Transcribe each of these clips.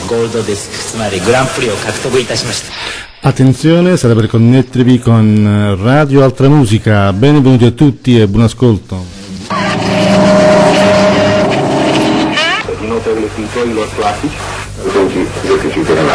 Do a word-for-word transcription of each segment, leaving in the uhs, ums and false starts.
ゴールドディスク、つまりグランプリを獲得いたしました。 Attenzione, state per connettervi con Radio Altra Musica. Benvenuti a tutti e buon ascolto. I notevoli pittori los classici, quindi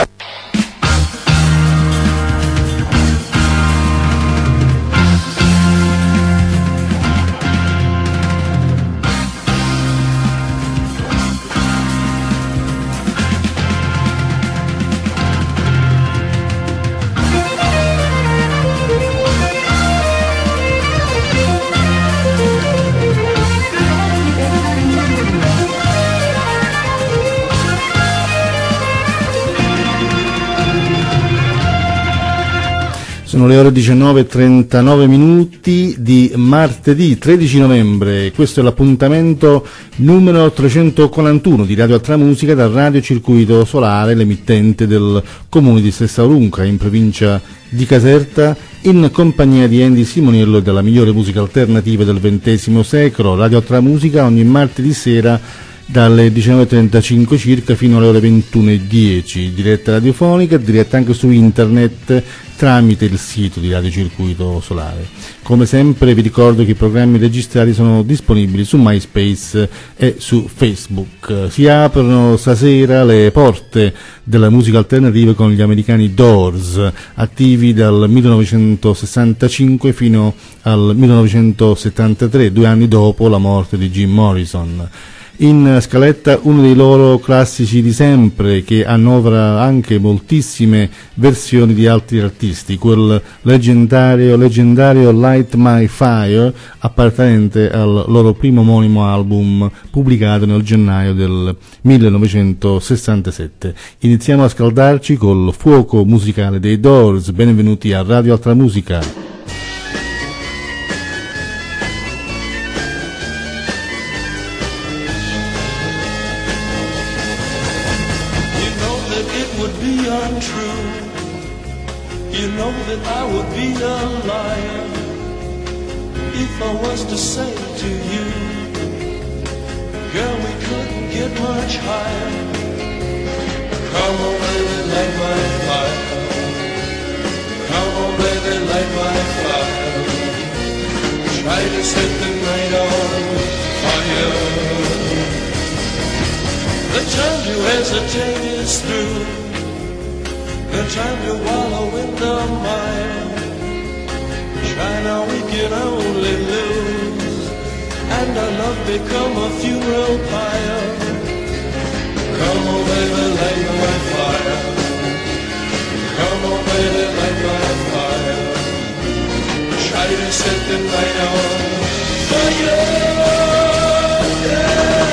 Sono le ore diciannove e trentanove minuti di martedì tredici novembre. Questo è l'appuntamento numero trecentoquarantuno di Radio Altra Musica dal Radio Circuito Solare, l'emittente del comune di Sestaurunca, in provincia di Caserta, in compagnia di Andy Simoniello e della migliore musica alternativa del ventesimo secolo. Radio Altra Musica ogni martedì sera dalle diciannove e trentacinque circa fino alle ore ventuno e dieci, diretta radiofonica, diretta anche su internet tramite il sito di Radio Circuito Solare. Come sempre vi ricordo che i programmi registrati sono disponibili su MySpace e su Facebook. Si aprono stasera le porte della musica alternativa con gli americani Doors, attivi dal millenovecentosessantacinque fino al millenovecentosettantatré, due anni dopo la morte di Jim Morrison. In scaletta uno dei loro classici di sempre, che annovera anche moltissime versioni di altri artisti, quel leggendario, leggendario Light My Fire, appartenente al loro primo omonimo album pubblicato nel gennaio del millenovecentosessantasette. Iniziamo a scaldarci col fuoco musicale dei Doors. Benvenuti a Radio Altra Musica. You know that I would be a liar if I was to say to you, girl, we couldn't get much higher. Come on, baby, light my fire. Come on, baby, light my fire. Try to set the night on fire. The time to hesitate is through. The time to wallow in the mire. Try now, we can only lose, and our love become a funeral pyre. Come on, baby, light my fire. Come on, baby, light my fire. Try to set the night on fire. Yeah.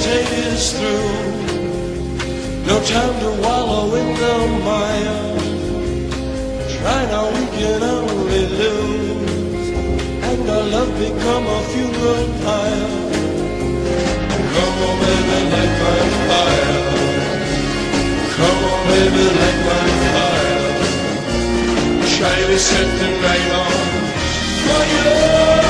hesitate is through. No time to wallow in the mire. Try now, we can only lose, and our love become a funeral pyre. Come on, baby, light my fire. Come on, baby, light my fire. Try to set the night on fire.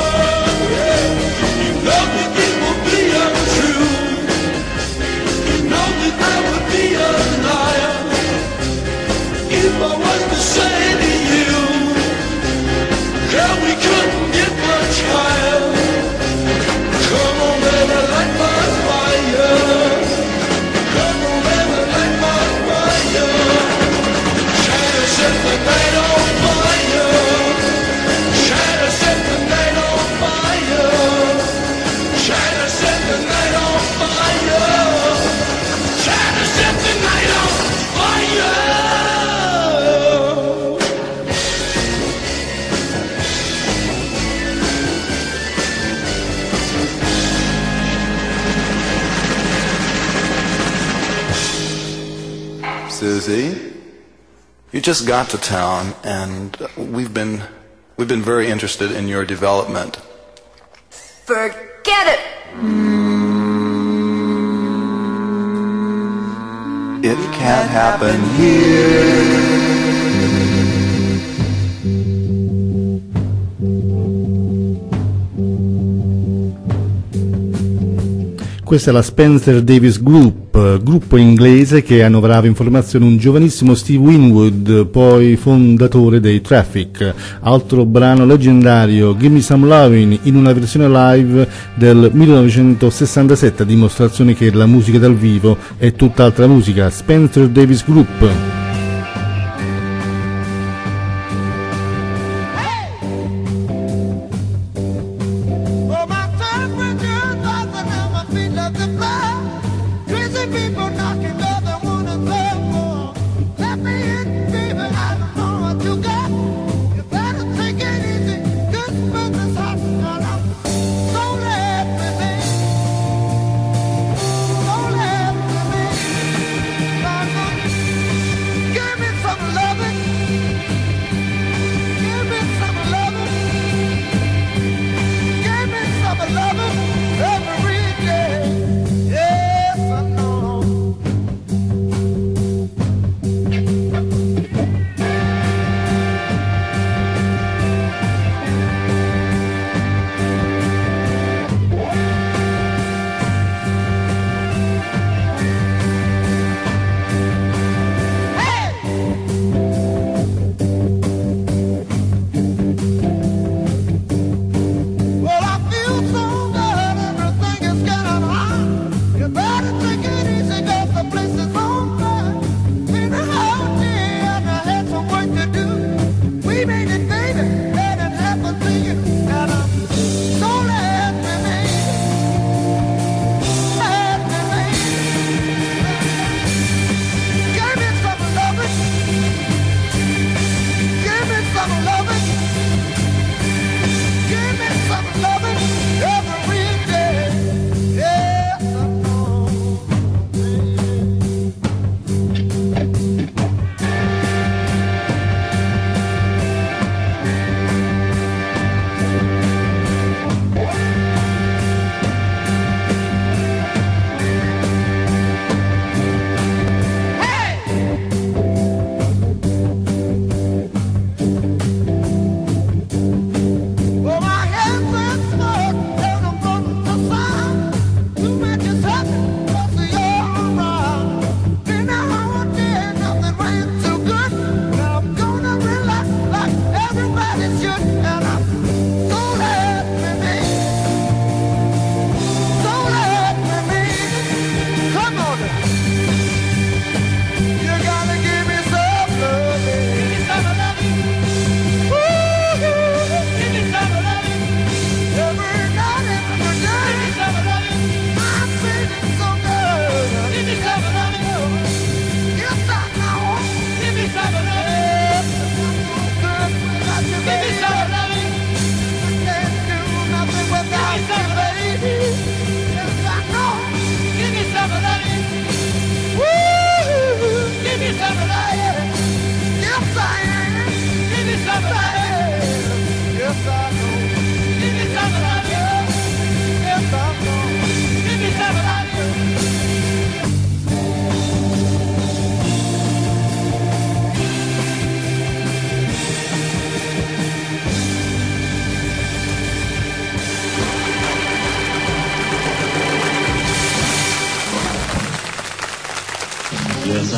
You know that it will be untrue. You know that I would be a liar if I was to say to you, girl, we couldn't get much higher. Come on, baby, light my fire. Come on, baby, light my fire. Try to set the night on fire. Try to set the night on fire. Try to set the night on fire. Try to set the night on fire. Susie, you just got to town, and we've been we've been very interested in your development. Forget it! It can't happen here. Questa è la Spencer Davis Group, gruppo inglese che annoverava in formazione un giovanissimo Steve Winwood, poi fondatore dei Traffic. Altro brano leggendario, Give Me Some Lovin', in una versione live del millenovecentosessantasette, a dimostrazione che la musica dal vivo è tutt'altra musica. Spencer Davis Group.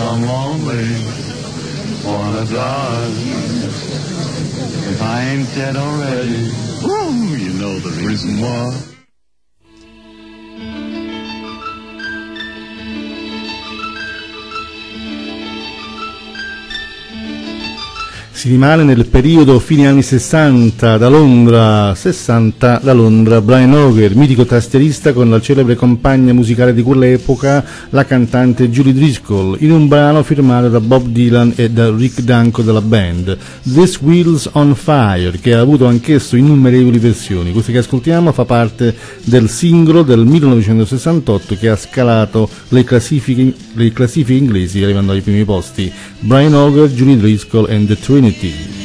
I'm lonely, wanna die. If I ain't dead already, woo, you know the reason why. Si rimane nel periodo fine anni sessanta, da Londra, sessanta da Londra, Brian Auger, mitico tastierista con la celebre compagna musicale di quell'epoca, la cantante Julie Driscoll, in un brano firmato da Bob Dylan e da Rick Danko della band, This Wheels on Fire, che ha avuto anch'esso innumerevoli versioni. Questo che ascoltiamo fa parte del singolo del millenovecentosessantotto che ha scalato le classifiche, le classifiche inglesi arrivando ai primi posti. Brian Auger, Julie Driscoll and the Trinity.